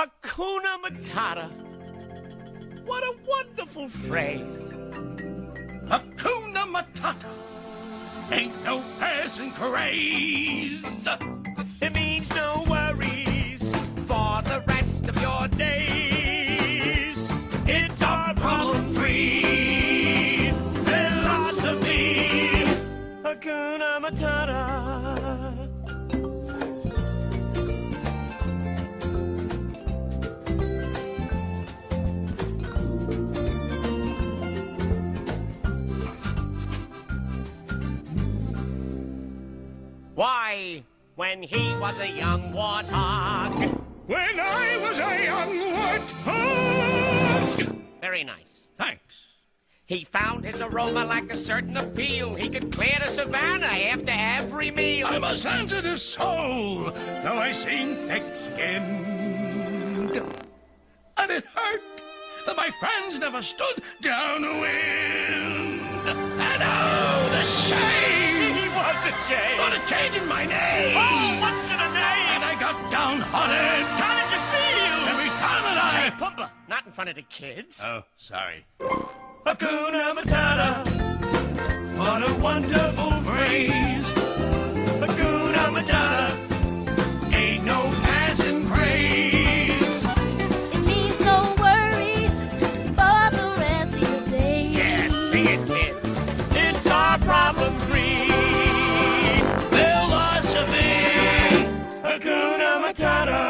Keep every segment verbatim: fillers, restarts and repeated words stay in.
Hakuna Matata. What a wonderful phrase. Hakuna Matata. Ain't no passing craze. It means no worries for the rest of your days. It's our problem-free philosophy. Hakuna Matata. Why, when he was a young warthog. When I was a young warthog. Very nice. Thanks. He found his aroma like a certain appeal. He could clear the savannah after every meal. I'm a sensitive soul, though I seem thick-skinned. And it hurt that my friends never stood downwind. And oh, the shame! He was ashamed. What a change in my name! Oh, what's in a name? And I got downhearted. How did you feel? Every time that I... Hey, Pumba, not in front of the kids. Oh, sorry. Hakuna Matata. What a wonderful phrase. Hakuna Matata. Ain't no passing craze. It means no worries for the rest of your days. Yes, sing it, kid. It's our problem-free philosophy. Hakuna Matata.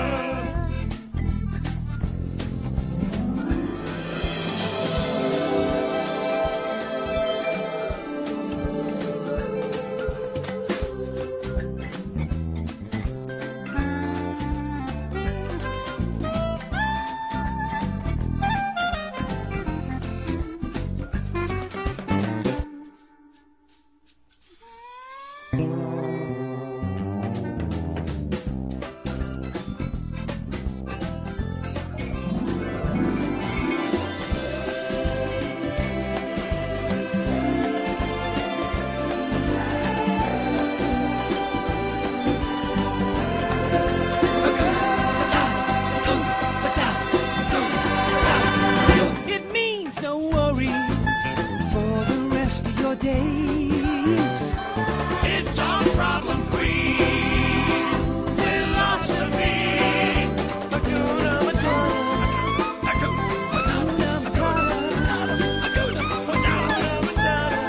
It means no worries for the rest of your days. It's our problem-free philosophy. Hakuna Matata. Hakuna Matata. Hakuna Matata.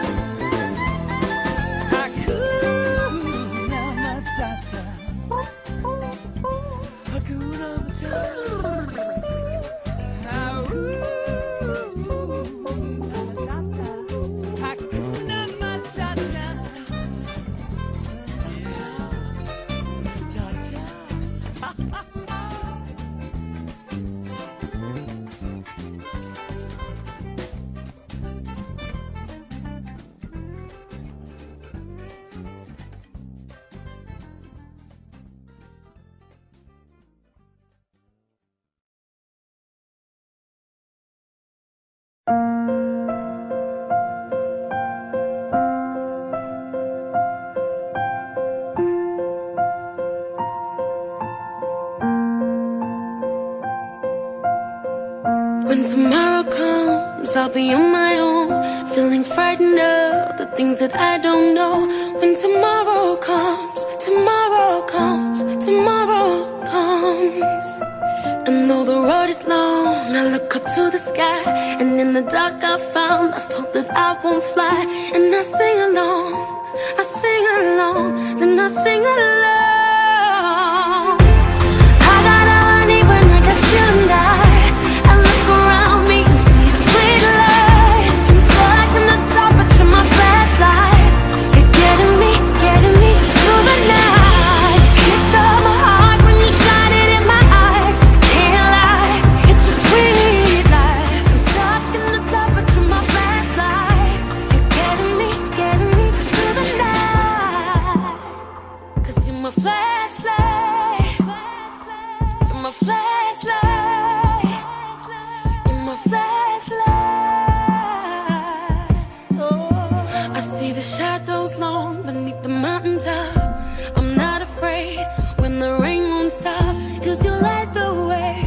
Hakuna Matata. Hakuna Matata. When tomorrow comes, I'll be on my own, feeling frightened of the things that I don't know. When tomorrow comes, tomorrow comes, tomorrow comes. And though the road is long, I look up to the sky, and in the dark I found lost hope that I won't fly. And I sing along, I sing along, then I sing along. I got all I need when I got you and I. I look around me and see sweet life. I'm stuck in the dark, but you're my flashlight. You're getting me, getting me through the night. Can't stop my heart when you shine it in my eyes. Can't lie, it's a sweet life. I'm stuck in the dark, but you're my flashlight. You're getting me, getting me through the night. 'Cause you're my flashlight. You're my flashlight. You're my flashlight. Oh, I see the shadows long beneath the mountaintop. I'm not afraid when the rain won't stop, 'cause you light the way.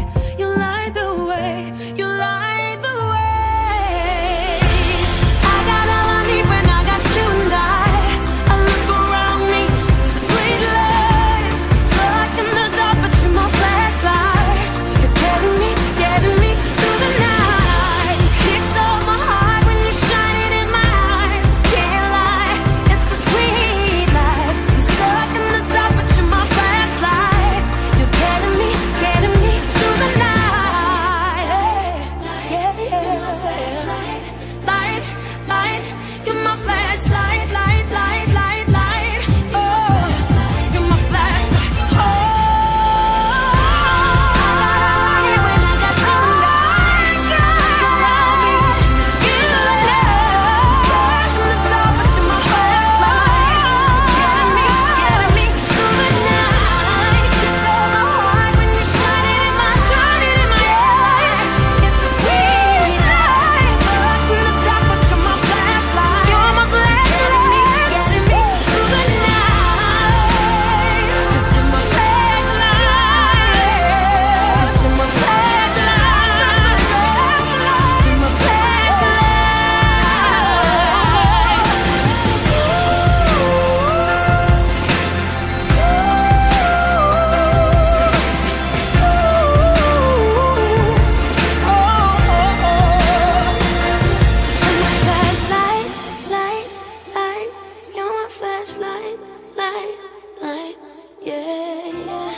light, light, yeah, yeah.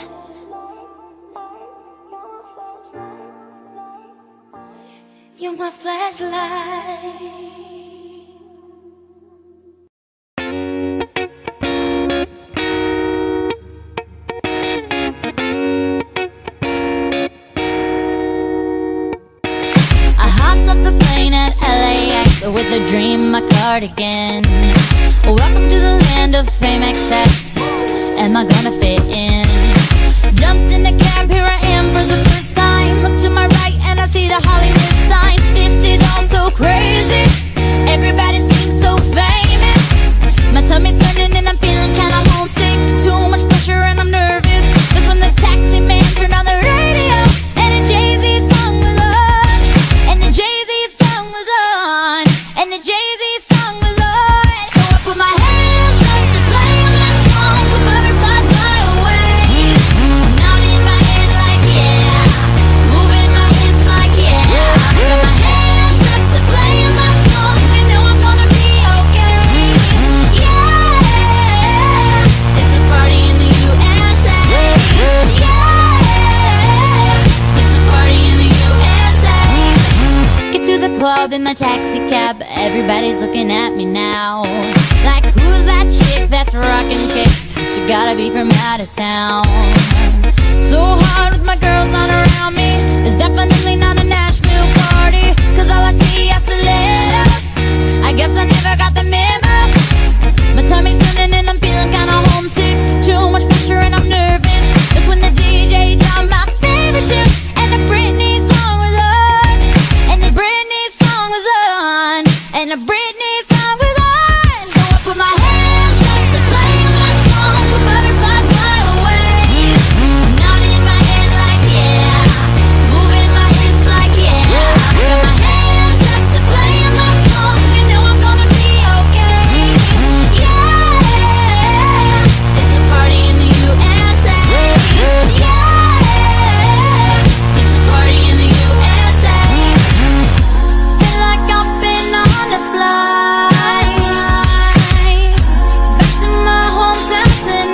You're my flashlight. With a dream, my cardigan. Welcome to the land of fame excess. Am I gonna fit in? Jumped in the cab, here I am for the first time. Look to my right and I see the Hollywood sign. This is all so crazy. Everybody seems so famous. My tummy's turning and I'm feeling kinda homesick. Too much pressure and I'm nervous. That's when the taxi man turned on the radio and a Jay-Z song was on. And the Jay-Z song was on. And the Jay-Z song was on. So I put my hands up to play my song with butterflies fly away. Nodding my head like yeah, moving my hips like yeah. Got my hands up to play my song and know I'm gonna be okay. Yeah, it's a party in the U S A. Yeah, it's a party in the U S A. Get to the club in my taxi cab, everybody's looking at me now. Like, who's that chick that's rocking kicks? She gotta be from out of town. So hard with my girls on around me. It's definitely not a Nashville party, cause all I see are stilettos. I guess I never got the memo. My tummy's turning and I'm feeling kinda homesick. Too much pressure and I'm nervous. That's when the D J dropped my favorite tune, and the Britney song was on. And the Britney song was on. And the Britney song was on. So I put my hands up to play my song with butterflies fly away. Nodding my head like yeah, moving my hips like yeah. Got my hands up to play my song and know I'm gonna be okay. Yeah, it's a party in the U S A. Yeah, it's a party in the U S A. Feel like I've been on a flight back to my hometown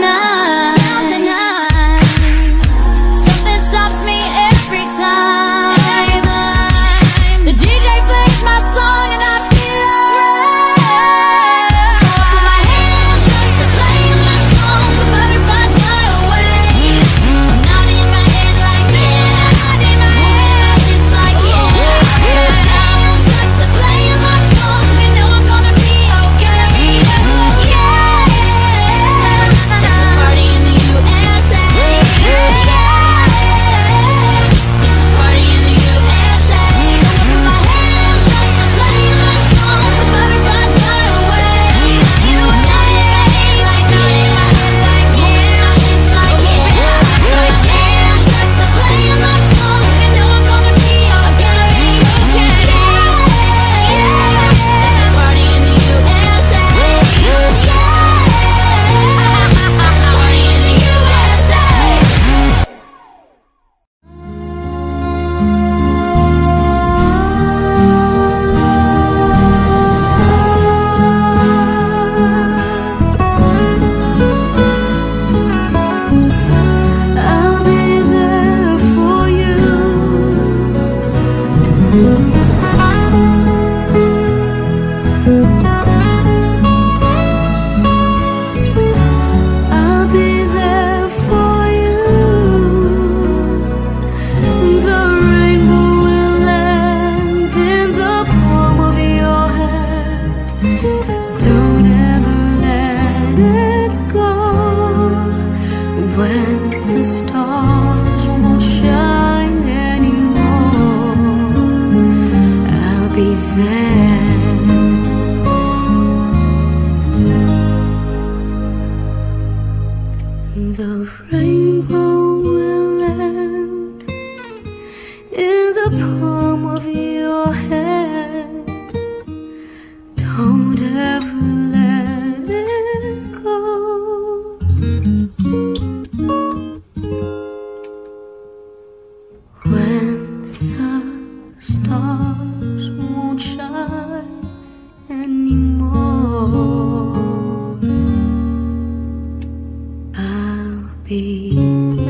tonight. Something stops me every time. The D J plays my song and I feel alright. So I put my hands up to play my song with butterflies fly away. Nodding my head like yeah, moving my hips like yeah. Got my hands up to play my song and know I'm gonna be okay. Yeah, it's a party in the U S A. Yeah, it's a party in the U S A. I put my hands up to play my song with butterflies fly away. Nodding my head like yeah, moving my hips like yeah. Got my hands up to play my song and know I'm gonna be okay. Yeah, it's a party in the U S A. Yeah, it's a party in the U S A. I'll be there for you. I'll be there for you. The rainbow will land in the palm of your hand. Don't ever let it go. When the stars won't shine anymore, I'll be there. The rainbow will land in the palm of your hand. Don't ever let it go. When the stars won't shine anymore, peace.